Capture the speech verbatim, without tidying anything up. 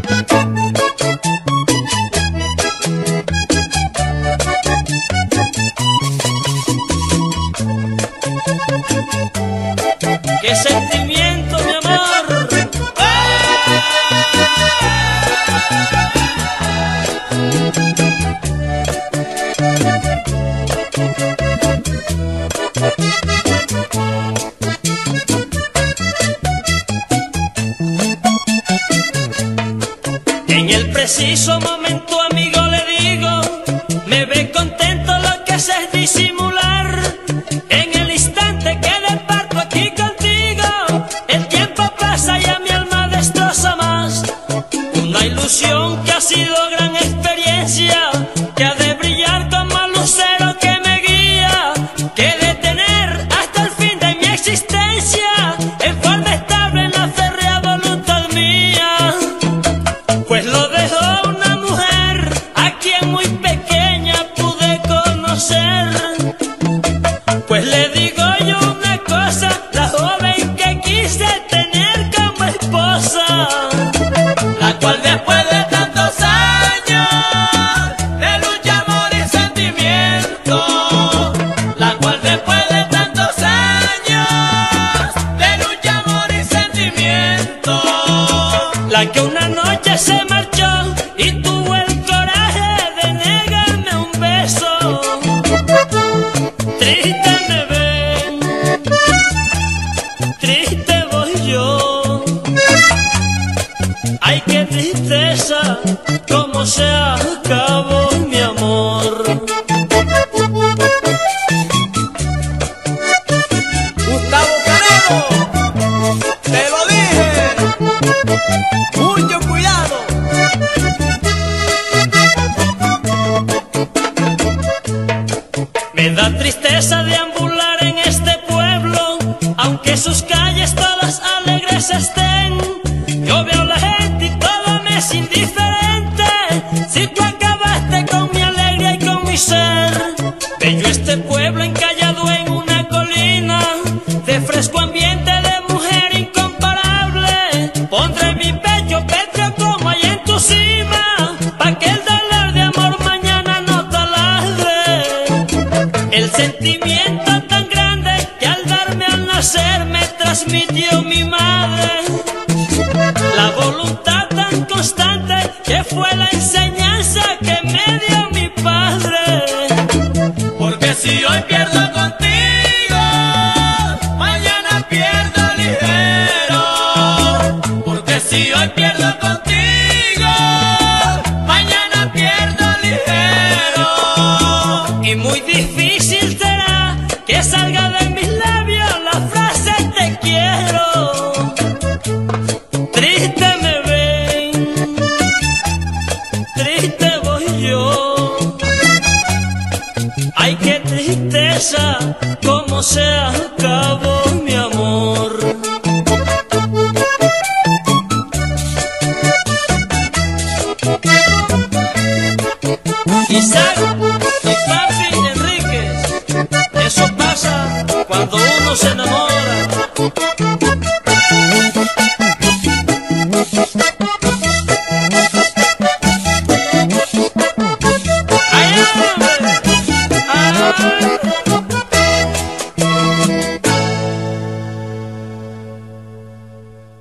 ¡Qué sentimiento, mi amor! En el preciso momento, amigo, le digo, me ve contento, lo que hace es disimular. En el instante que departo aquí contigo, el tiempo pasa y a mi alma destroza más. Una ilusión que ha sido gran experiencia, que ha de brillar como lucero que me guía, que he de tener hasta el fin de mi existencia, en forma estable en la férrea voluntad mía. Pues lo dejó una mujer a quien muy pequeña pude conocer. Pues le digo yo una cosa, la joven que quise tener como esposa, la cual después de tantos años de lucha, amor y sentimiento, la cual después de tantos años de lucha, amor y sentimiento, la que una noche se marchó y tuvo el coraje de negarme un beso. Triste me ven, triste voy yo. Ay, qué tristeza, cómo se acabó mi amor. Gustavo Canedo, te lo dije, mucho cuidado. Me da tristeza deambular en este pueblo, aunque sus calles todas alegres estén. Yo veo la gente y todo me es indiferente, si tú acabaste con mi alegría y con mi ser. Bello este pueblo encallado en una colina, de fresco ambiente, de mujer incomparable. Pondré mi pecho pétreo como hay en tu cima, pa' que el dolor de amor mañana no taladre. El sentimiento tan grande que al darme al nacer me transmitió mi madre, la voluntad tan constante que fue la enseñanza que me dio mi padre. Porque si hoy pierdo contigo, mañana pierdo ligero. Porque si hoy pierdo contigo,